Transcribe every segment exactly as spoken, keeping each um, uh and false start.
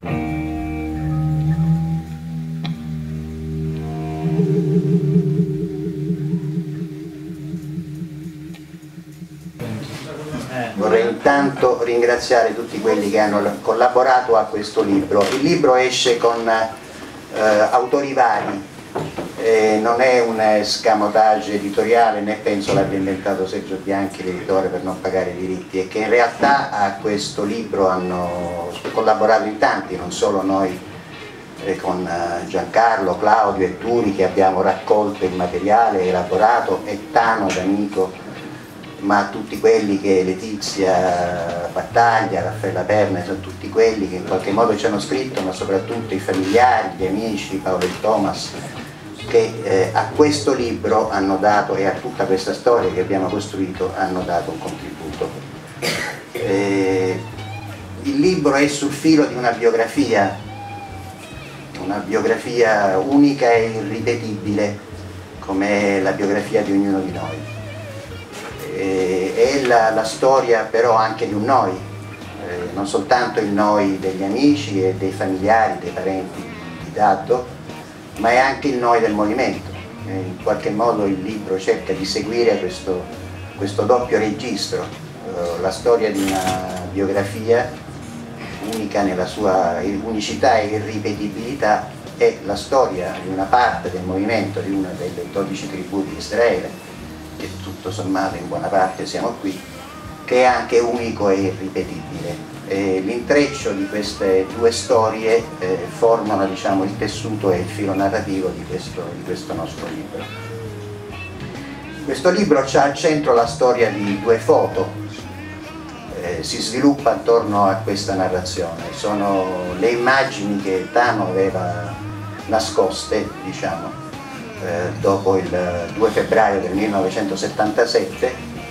Vorrei intanto ringraziare tutti quelli che hanno collaborato a questo libro. Il libro esce con eh, autori vari, eh, non è un escamotage editoriale, né penso l'abbia inventato Sergio Bianchi, l'editore, per non pagare i diritti, e che in realtà a questo libro hanno collaborato in tanti, non solo noi eh, con Giancarlo, Claudio e Turi, che abbiamo raccolto il materiale, elaborato, e Tano D'Amico, ma tutti quelli che Letizia Battaglia, Raffaella Perna, sono tutti quelli che in qualche modo ci hanno scritto, ma soprattutto i familiari, gli amici, Paolo e Thomas, che eh, a questo libro hanno dato, e a tutta questa storia che abbiamo costruito, hanno dato un contributo. Eh, il libro è sul filo di una biografia, una biografia unica e irripetibile, come la biografia di ognuno di noi. È la, la storia però anche di un noi, eh, non soltanto il noi degli amici e dei familiari, dei parenti di Daddo, ma è anche il noi del movimento. Eh, in qualche modo il libro cerca di seguire questo, questo doppio registro, eh, la storia di una biografia unica nella sua unicità e irripetibilità, e la storia di una parte del movimento, di una delle dodici tribù di Israele, che tutto sommato in buona parte siamo qui, che è anche unico e irripetibile. L'intreccio di queste due storie eh, formano, diciamo, il tessuto e il filo narrativo di questo, di questo nostro libro. Questo libro ha al centro la storia di due foto, eh, si sviluppa attorno a questa narrazione, sono le immagini che Tano aveva nascoste, diciamo, Eh, dopo il due febbraio del millenovecentosettantasette,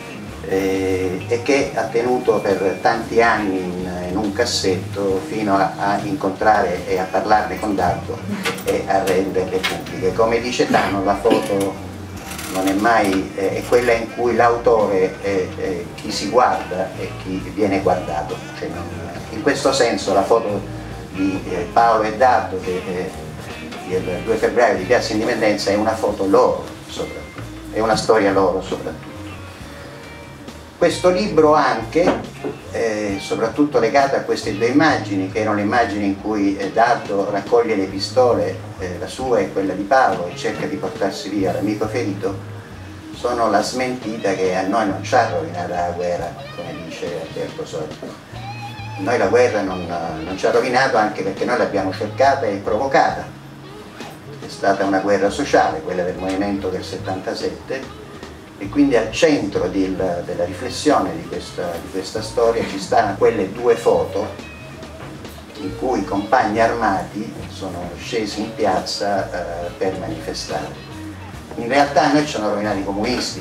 eh, e che ha tenuto per tanti anni in, in un cassetto fino a, a incontrare e a parlarne con Daddo e a renderle pubbliche. Come dice Tano, la foto non è mai eh, è quella in cui l'autore è, è chi si guarda e chi viene guardato. Cioè, non, in questo senso la foto di eh, Paolo e Daddo, che eh, il due febbraio di Piazza Indipendenza, è una foto loro soprattutto, è una storia loro soprattutto. Questo libro anche, eh, soprattutto legato a queste due immagini, che erano le immagini in cui eh, Daddo raccoglie le pistole, eh, la sua e quella di Paolo, e cerca di portarsi via l'amico ferito, sono la smentita che a noi non ci ha rovinato la guerra, come dice Alberto Sordi. Noi la guerra non, non ci ha rovinato, anche perché noi l'abbiamo cercata e provocata. È stata una guerra sociale, quella del movimento del settantasette, e quindi al centro di, della riflessione di questa, di questa storia ci stanno quelle due foto in cui i compagni armati sono scesi in piazza eh, per manifestare. In realtà noi ci hanno rovinato i comunisti,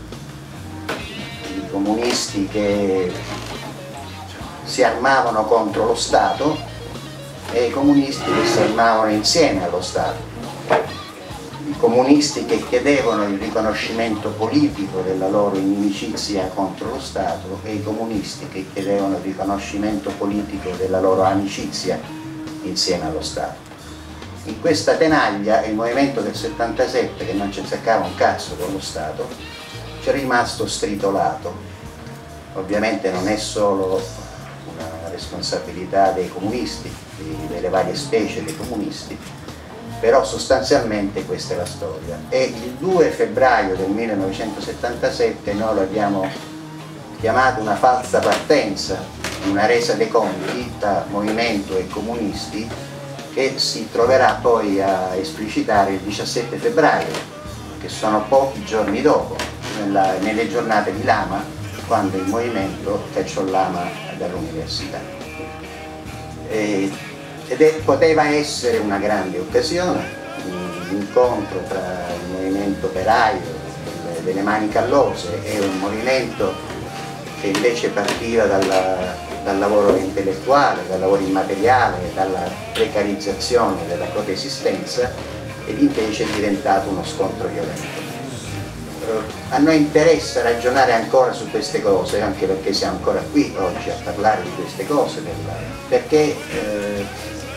i comunisti che si armavano contro lo Stato e i comunisti che si armavano insieme allo Stato. I comunisti che chiedevano il riconoscimento politico della loro inimicizia contro lo Stato e i comunisti che chiedevano il riconoscimento politico della loro amicizia insieme allo Stato. In questa tenaglia il movimento del settantasette, che non ci azzeccava un cazzo con lo Stato, ci è rimasto stritolato. Ovviamente non è solo una responsabilità dei comunisti, delle varie specie dei comunisti, però sostanzialmente questa è la storia. E il due febbraio del millenovecentosettantasette noi lo abbiamo chiamato una falsa partenza, una resa dei conti tra movimento e comunisti, che si troverà poi a esplicitare il diciassette febbraio, che sono pochi giorni dopo, nella, nelle giornate di Lama, quando il movimento cacciò Lama dall'università. E, ed è, poteva essere una grande occasione, l'incontro tra il movimento operaio delle, delle mani callose e un movimento che invece partiva dalla, dal lavoro intellettuale, dal lavoro immateriale, dalla precarizzazione della propria esistenza, ed invece è diventato uno scontro violento. A noi interessa ragionare ancora su queste cose, anche perché siamo ancora qui oggi a parlare di queste cose, perché eh,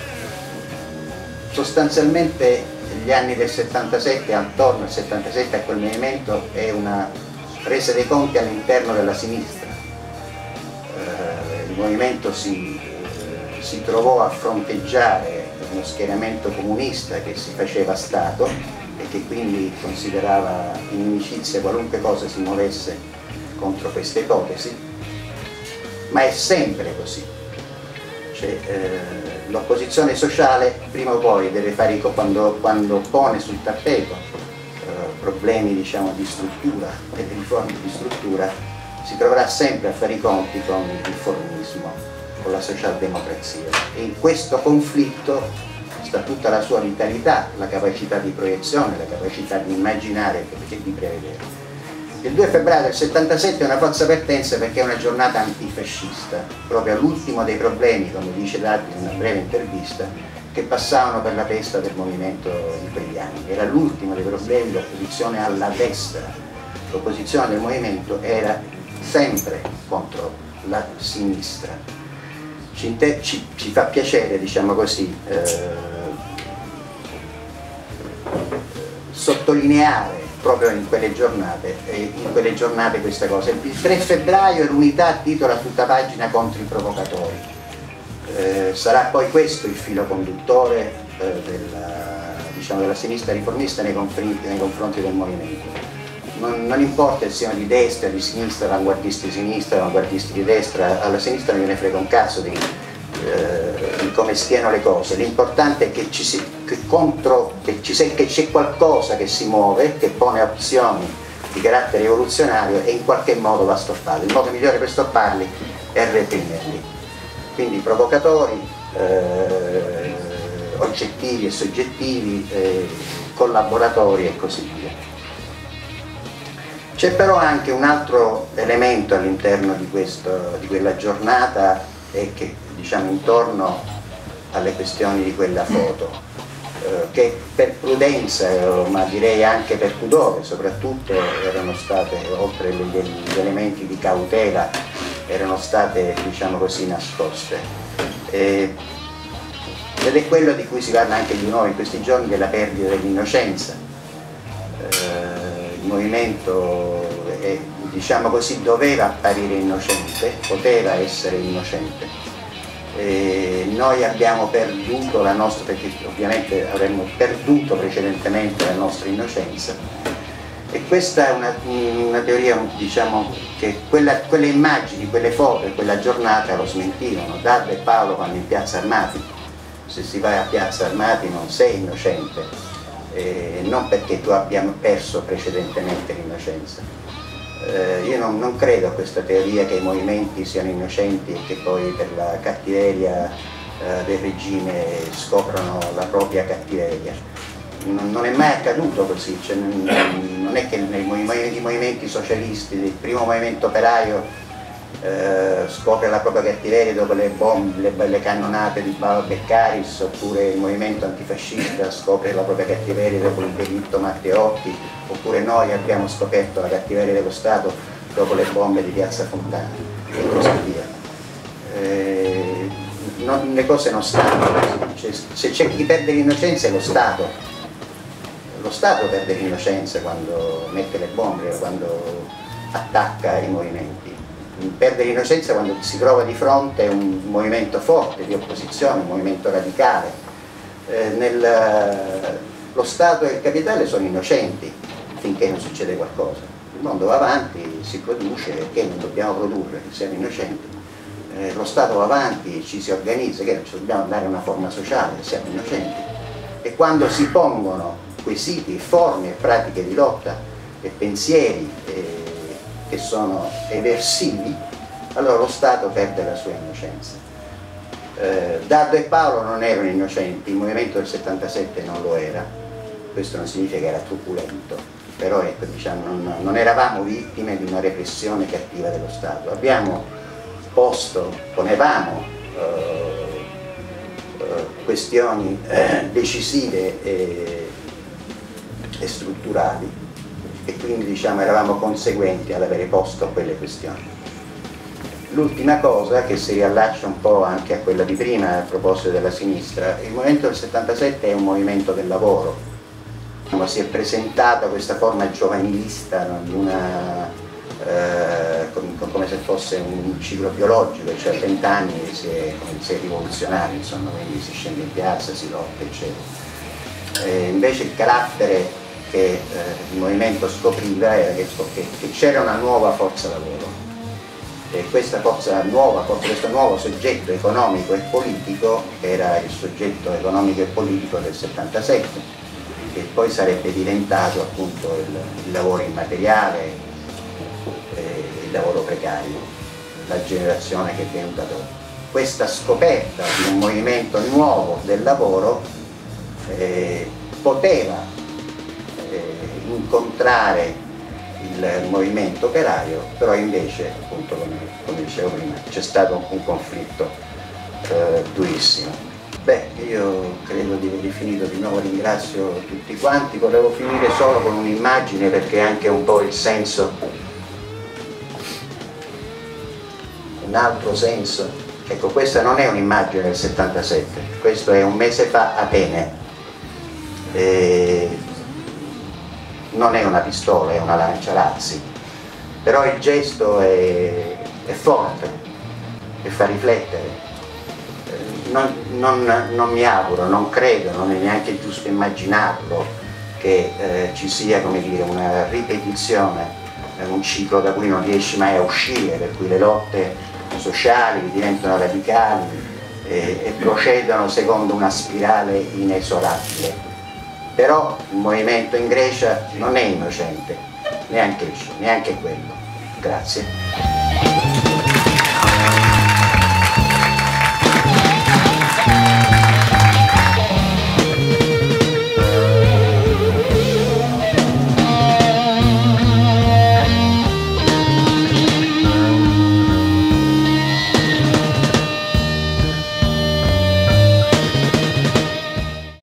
sostanzialmente gli anni del settantasette, attorno al settantasette, a quel movimento, è una resa dei conti all'interno della sinistra. Eh, il movimento si, eh, si trovò a fronteggiare uno schieramento comunista che si faceva Stato e che quindi considerava inimicizia qualunque cosa si muovesse contro questa ipotesi, ma è sempre così. Cioè, eh, l'opposizione sociale prima o poi deve fare i quando, quando pone sul tappeto eh, problemi, diciamo, di struttura e di riforme di struttura, si troverà sempre a fare i conti con il riformismo, con la socialdemocrazia, e in questo conflitto sta tutta la sua vitalità, la capacità di proiezione, la capacità di immaginare e di prevedere. Il due febbraio del settantasette è una forza partenza perché è una giornata antifascista, proprio all'ultimo dei problemi, come dice Dati in una breve intervista, che passavano per la testa del movimento di quegli anni. Era l'ultimo dei problemi, l'opposizione alla destra. L'opposizione del movimento era sempre contro la sinistra. Ci, ci, ci fa piacere, diciamo così, eh, sottolineare proprio in quelle giornate, eh, in quelle giornate questa cosa. Il tre febbraio l'Unità titola tutta pagina contro i provocatori. Eh, sarà poi questo il filo conduttore eh, della, diciamo, della sinistra riformista nei confronti, nei confronti del movimento. Non, non importa se siano di destra, di sinistra, avanguardisti di sinistra, avanguardisti di destra, alla sinistra non gliene frega un cazzo di, eh, di come stiano le cose. L'importante è che ci si, che contro, che ci sia, che c'è qualcosa che si muove, che pone opzioni di carattere rivoluzionario e in qualche modo va stoppato. Il modo migliore per stopparli è reprimerli. Quindi provocatori, eh, oggettivi e soggettivi, eh, collaboratori e così via. C'è però anche un altro elemento all'interno di, di quella giornata e che, diciamo, intorno alle questioni di quella foto, eh, che per prudenza, eh, ma direi anche per pudore soprattutto, erano state, oltre agli elementi di cautela, erano state, diciamo così, nascoste. E, ed è quello di cui si parla anche di noi in questi giorni, della perdita dell'innocenza. Il movimento, è, diciamo così, doveva apparire innocente, poteva essere innocente. E noi abbiamo perduto la nostra, perché ovviamente avremmo perduto precedentemente la nostra innocenza. E questa è una, una teoria, diciamo, che quella, quelle immagini, quelle foto e quella giornata lo smentivano. Dadda e Paolo vanno in Piazza Armati. Se si va a Piazza Armati non sei innocente. Eh, non perché tu abbia perso precedentemente l'innocenza. Eh, io non, non credo a questa teoria che i movimenti siano innocenti e che poi per la cattiveria eh, del regime scoprono la propria cattiveria. Non, non è mai accaduto così, cioè, non, non è che nei movimenti, i movimenti socialisti, il primo movimento operaio Eh, scopre la propria cattiveria dopo le bombe, le, le cannonate di Bava Beccaris, oppure il movimento antifascista scopre la propria cattiveria dopo il delitto Matteotti, oppure noi abbiamo scoperto la cattiveria dello Stato dopo le bombe di Piazza Fontana e così via. Eh, non, le cose non stanno così. Cioè, se c'è chi perde l'innocenza è lo Stato. Lo Stato perde l'innocenza quando mette le bombe, quando attacca i movimenti. Perde l'innocenza quando si trova di fronte a un movimento forte di opposizione, un movimento radicale. Eh, nel, lo Stato e il capitale sono innocenti finché non succede qualcosa. Il mondo va avanti, si produce, perché non dobbiamo produrre, siamo innocenti. Eh, lo Stato va avanti, ci si organizza, che ci dobbiamo dare una forma sociale, siamo innocenti. E quando si pongono quesiti, forme e pratiche di lotta e pensieri eh, che sono eversivi, allora lo Stato perde la sua innocenza. Eh, Daddo e Paolo non erano innocenti, il movimento del settantasette non lo era, questo non significa che era truculento, però ecco, diciamo, non, non eravamo vittime di una repressione cattiva dello Stato. Abbiamo posto, ponevamo eh, eh, questioni eh, decisive e, e strutturali, e quindi, diciamo, eravamo conseguenti all'avere posto quelle questioni. l'ultima cosa, che si riallaccia un po' anche a quella di prima a proposito della sinistra, il movimento del settantasette è un movimento del lavoro. Si è presentata questa forma giovanilista, no, di una, eh, come se fosse un ciclo biologico, cioè a vent'anni si è, si è rivoluzionari, insomma, quindi si scende in piazza, si lotta, eccetera. E invece il carattere che eh, il movimento scopriva era che, che c'era una nuova forza lavoro. E questa forza nuova, questo nuovo soggetto economico e politico era il soggetto economico e politico del settantasette, che poi sarebbe diventato appunto il, il lavoro immateriale, eh, il lavoro precario, la generazione che è venuta dopo. Questa scoperta di un movimento nuovo del lavoro eh, poteva eh, incontrare il movimento operaio, però invece, appunto come, come dicevo prima, c'è stato un conflitto eh, durissimo. Beh, io credo di aver finito, di nuovo ringrazio tutti quanti, volevo finire solo con un'immagine perché è anche un po' il senso, un altro senso. Ecco, questa non è un'immagine del settantasette, questo è un mese fa a Atene. E non è una pistola, è una lanciarazzi, però il gesto è, è forte e fa riflettere. Non, non, non mi auguro, non credo, non è neanche giusto immaginarlo che eh, ci sia, come dire, una ripetizione, eh, un ciclo da cui non riesci mai a uscire, per cui le lotte sociali diventano radicali eh, e procedono secondo una spirale inesorabile. Però il movimento in Grecia non è innocente, neanche, neanche quello. Grazie.